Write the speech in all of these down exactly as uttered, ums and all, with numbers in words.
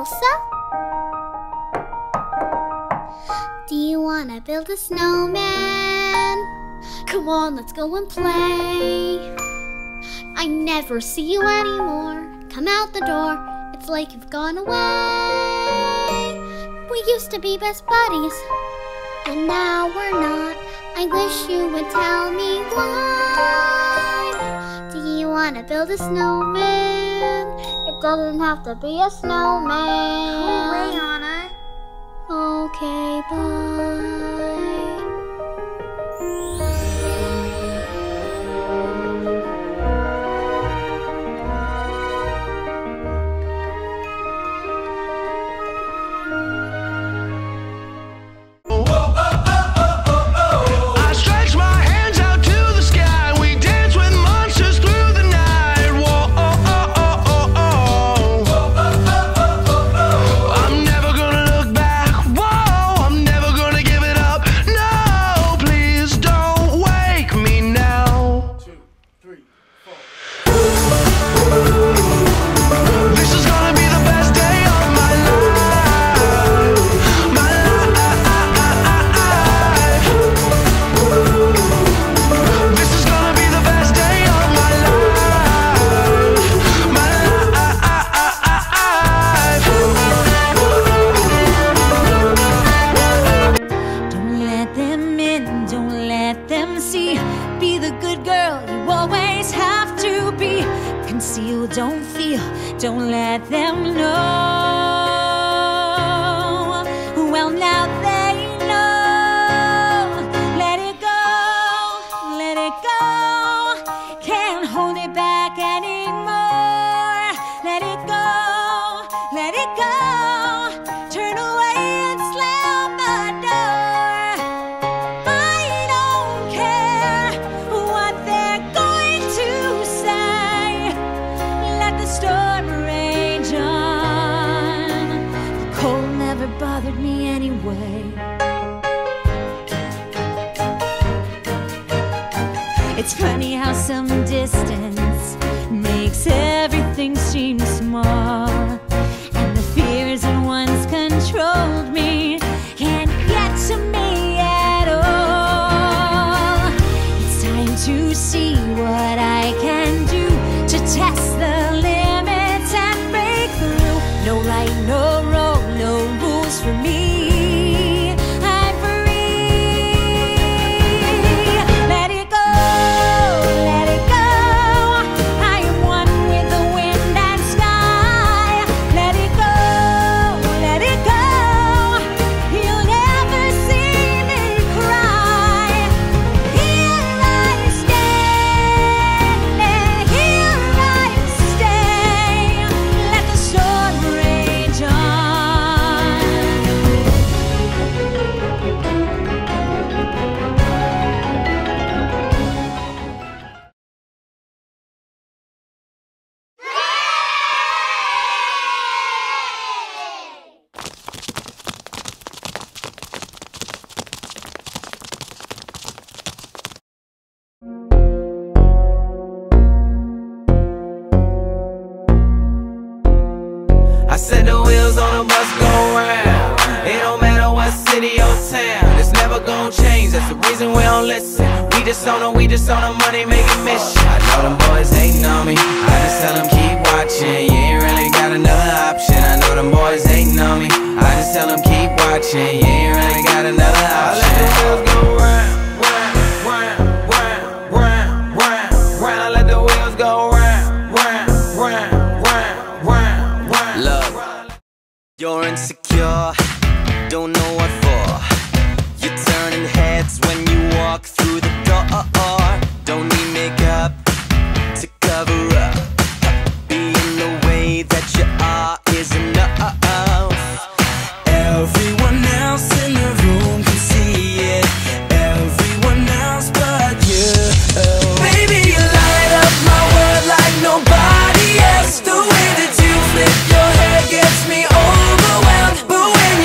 Elsa? Do you wanna build a snowman? Come on, let's go and play. I never see you anymore. Come out the door, it's like you've gone away. We used to be best buddies, and now we're not. I wish you would tell me why. Do you wanna build a snowman? It doesn't have to be a snowman. Go away, Anna. Okay, bye. Don't feel, don't let them know. Well, now they know. Let it go, let it go. Can't hold it back anymore. Let it go, let it go. Turn away and slam the door. I don't care what they're going to say. Let the storm rage on. The cold never bothered me anyway. It's funny how some distance makes everything seem small, and the fears that once controlled me can't get to me at all. It's time to see what I can do to test the limits and break through. No right, no wrong, no rules for me. I'm free. Let it go, let it go. I am one with the wind and sky. Let it go, let it go. You'll never see me cry. Here I stand, here I stay. Let the storm rage on. I said the wheels on the bus go round. It don't matter what city or town. It's never gonna change, that's the reason we don't listen. We just on the, we just on the money making mission. I know them boys hating on me, I just tell them keep watching. You ain't really got another option. I know them boys hating on me, I just tell them keep watching. You ain't really got another option. I let the wheels go round, round, round, round, round, round, round. I let the wheels go round, round, round, round, round, round. Love, you're insecure, don't know what for. You're turning heads when you walk through the door. Don't need makeup to cover up. Being the way that you are is enough. Everyone else in the room can see it. Everyone else but you. Baby, you light up my world like nobody else. The way that you flip your hair gets me overwhelmed. But when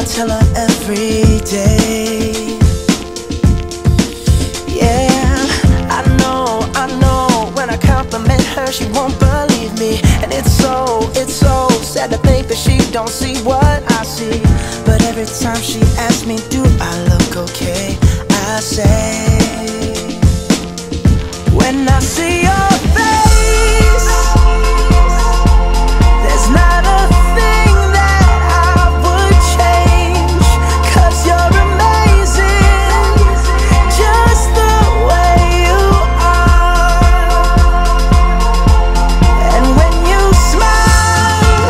tell her every day. Yeah, I know, I know, when I compliment her she won't believe me. And it's so, it's so sad to think that she don't see what I see. But every time she asks me, do I look okay, I say, when I see your face, there's not a thing that I would change. 'Cause you're amazing, just the way you are. And when you smile,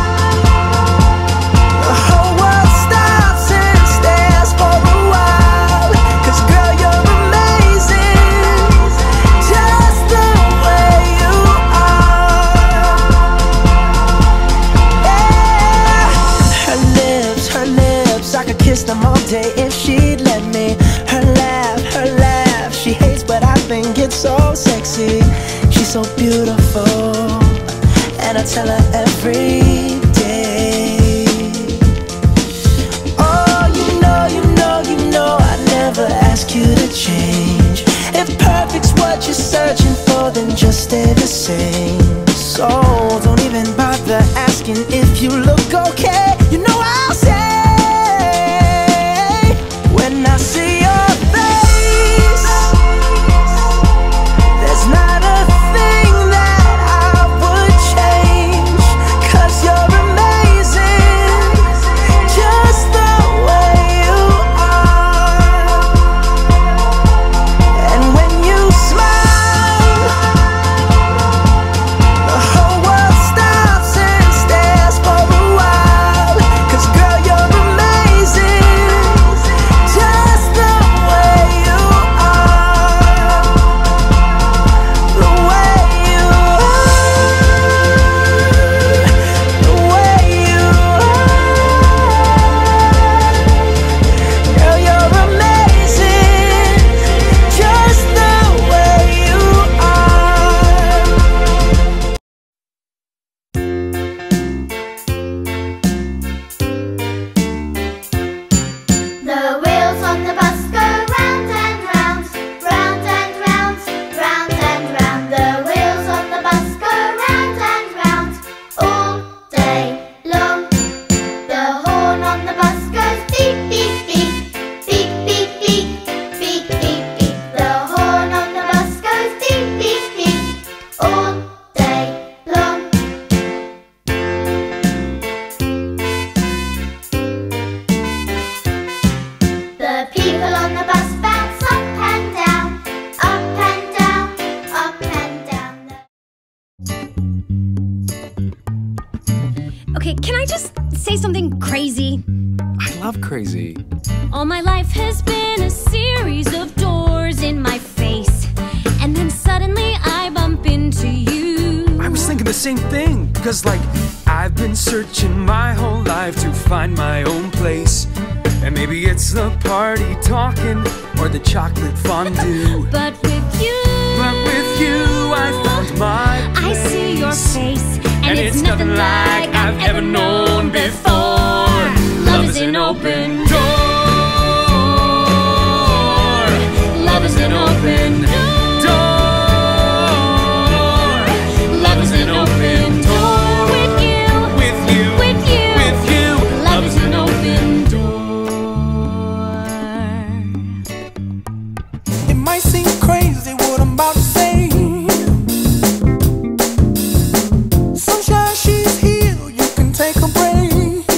the whole world stops and stares for a while. 'Cause girl, you're amazing, just the way you are. Yeah. Her lips, her lips, I could kiss them all day if she'd let me. Her laugh, her laugh, she hates but I think it's so sexy. She's so beautiful, and I tell her every day. Oh, you know, you know, you know I never ask you to change. If perfect's what you're searching for, then just stay the same. So don't even bother asking if you look okay. You know I'll say, when I see your face, there's not a thing that I would change. 'Cause you're amazing, just the way you are. And when you smile, the whole world stops and stares for a while. 'Cause girl, you're amazing, just the way you are. The way you are, the way you are. Girl, you're amazing, just the way you are. The wheels on the bus go round and round, round and round, round and round. The wheels on the bus go round and round all day long. The horn on the bus goes beep, beep, beep, beep, beep, beep, beep, beep, beep. The horn on the bus goes beep, beep, beep all day long. The people on the bus bounce up and down, up and down, up and down. Okay, can I just say something crazy? I love crazy. All my life has been a series of doors in my face, and then suddenly I bump into you. I was thinking the same thing, because like I've been searching my whole life to find my own place. And maybe it's the party talking or the chocolate fondue. But with you, But with you I found my I place. see your face, and, And it's nothing like I've ever known before. Love is an open door. Love is an open door. Love is an open door. With you, With you, with you, with you, love is an open door. It might seem crazy what I'm about to say. Sunshine, she's here, you can take a break.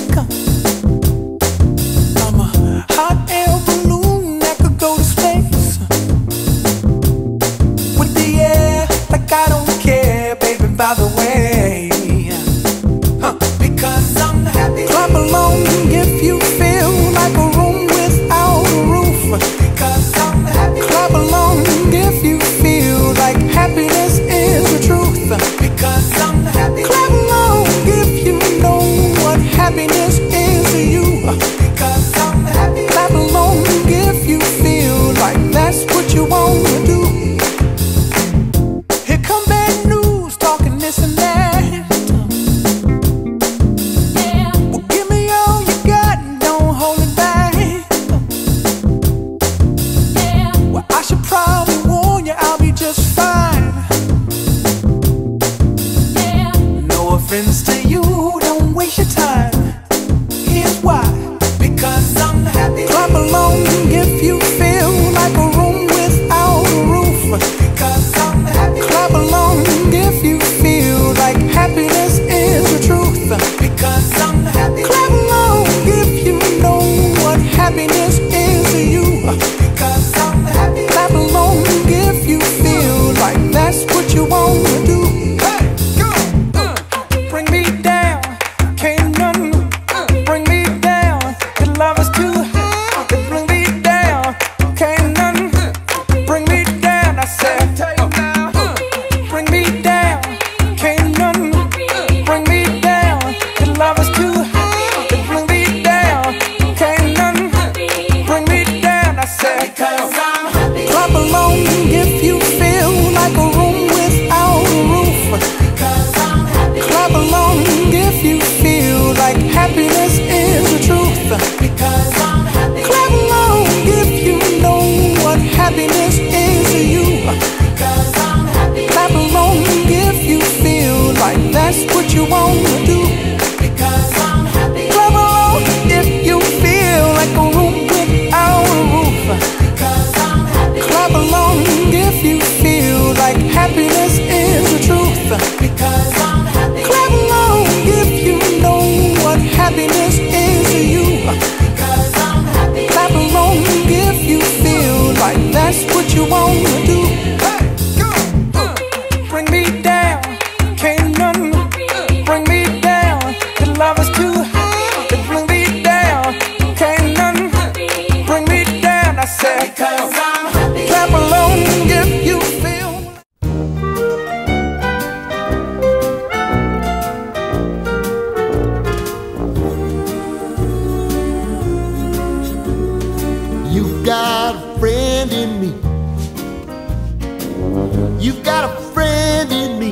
'cause I'm happy. Clap along if you feel. You've got a friend in me. You've got a friend in me.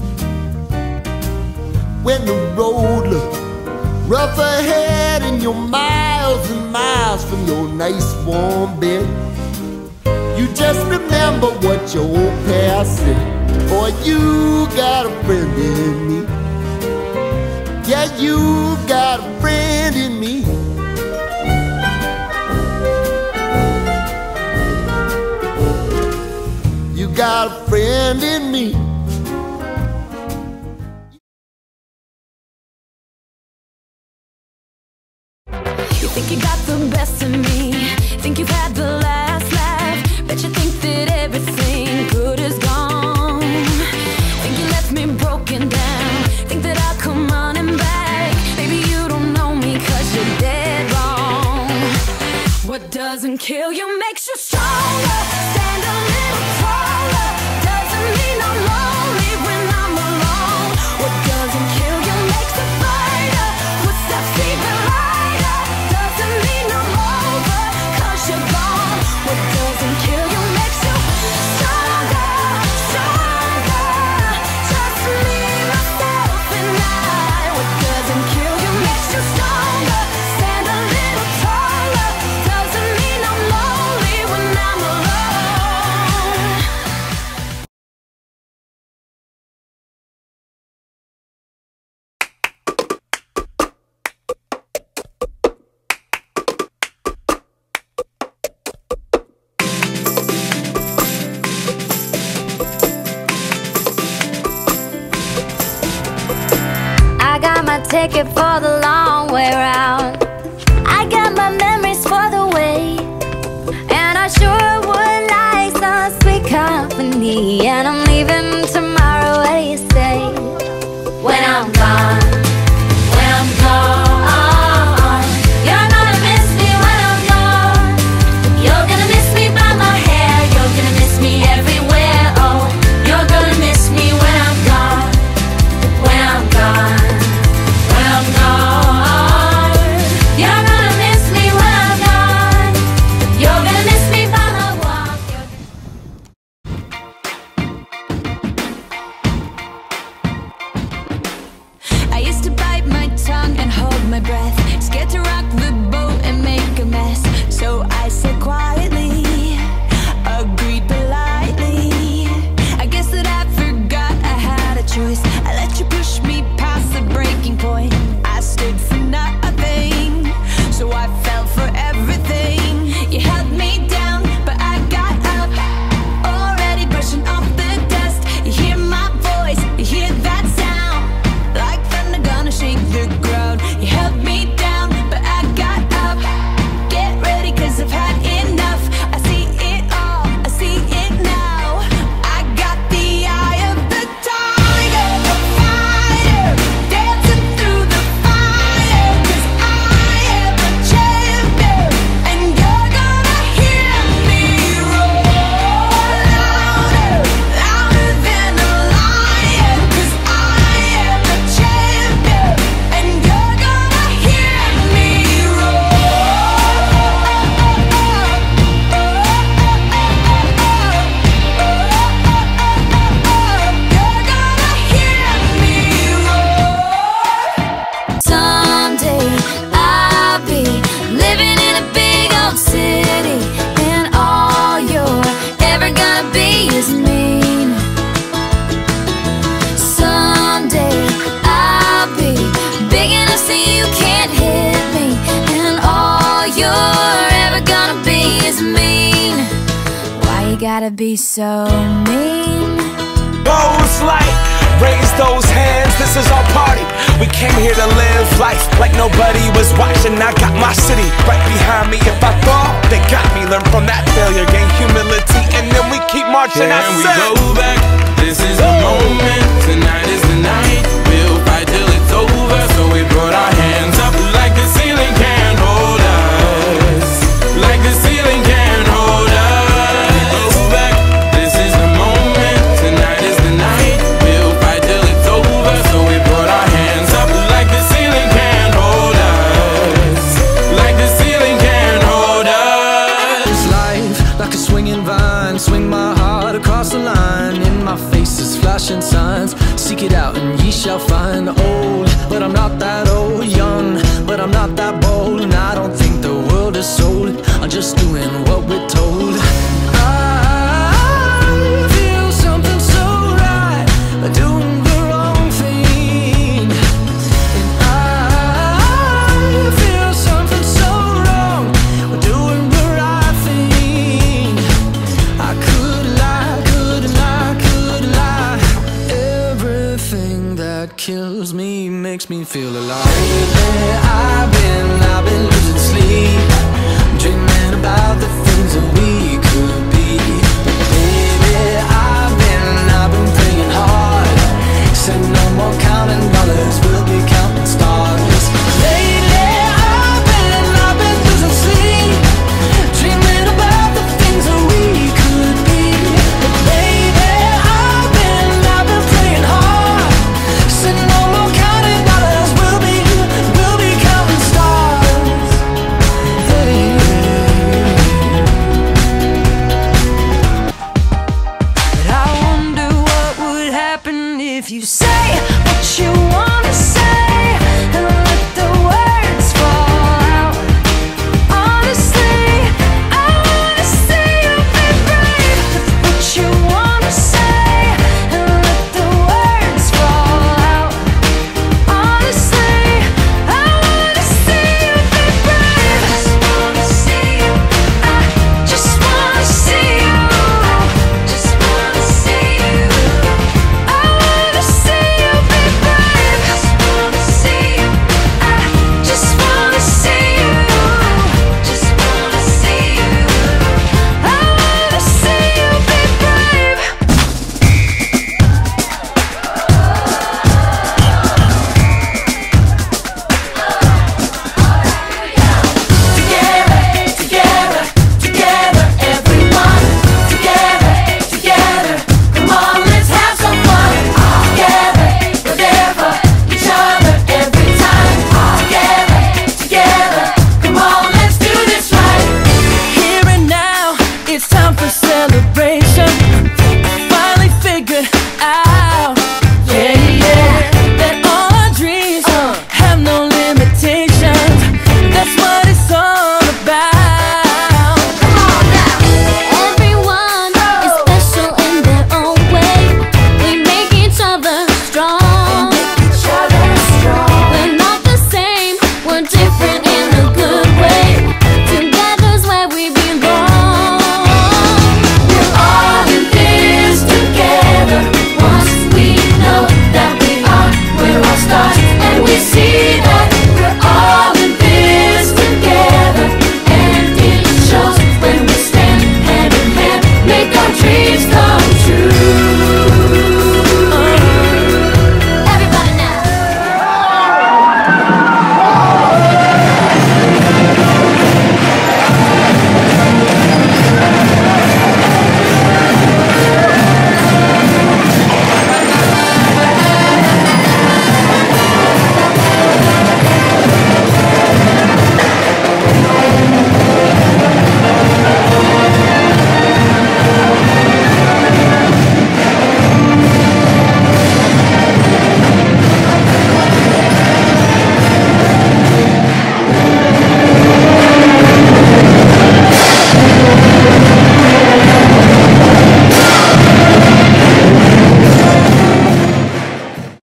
When the road looks rough ahead and you're miles and miles from your nice warm bed, you just remember what your old past said. Boy, you got a friend in me. Yeah, you got a friend in me. You got a friend in me. You think you got the best of me, think you've had the last laugh, bet you think that everything good is gone. Think you left me broken down, think that I'll come running back. Baby, you don't know me 'cause you're dead wrong. What doesn't kill you makes you stronger. Stand a little taller. Doesn't mean I'm lonely when I'm alone. What doesn't kill you makes a fighter. Footsteps even lighter. Doesn't mean I'm over 'cause you're gone. What doesn't kill you makes you stronger, stronger. Just me, myself, and I. What doesn't kill you makes you stronger. Stand a little taller. Doesn't mean I'm lonely when I'm alone. I got my ticket for the long way round. I got my memories for the way. And I sure would like some sweet company. And I'm leaving tomorrow, what do you say? When I'm gone, when I'm gone, you're gonna miss me when I'm gone. You're gonna miss me by my hair. You're gonna miss me everywhere. Oh, you're gonna miss me when I'm gone. When I'm gone, when I'm gone, you're gonna miss me when I'm gone. You're gonna miss me by my walk. I used to bite my tongue and hold my breath, scared to rock the boat and make a mess. So I said quietly, agreed politely. I guess that I forgot I had a choice. I let you push me past the breaking point. I stood for nothing, so I fell for everything. You held me down, but I got up, already brushing off the dust. You hear my voice, you hear that sound, like thunder gonna shake the ground. You held me down, but I got up. Get ready, 'cause I've had enough. I see it all, I see it now. I got the eye of the tiger, the fighter, dancing through the fire. 'Cause I am a champion, and you're gonna hear me roar louder, louder than a lion. 'Cause I am a champion, and you're gonna hear me Someday I'll be living in a big old city, and all you're ever gonna be is mean. Someday I'll be big enough so you can't hit me, and all you're ever gonna be is mean. Why you gotta be so mean? Goes like, raise those hands, this is our party. We came here to live life like nobody was watching. I got my city right behind me. If I fall, they got me. Learn from that failure, gain humility, and then we keep marching. Can I we said, go back? This is the moment. Tonight is the night. We'll fight till it's over. So we put our hands up like the ceiling can't hold us. Like the ceiling can't hold us. hold, and I don't think the world is sold. I'm just doing what we're told. I feel something so right, doing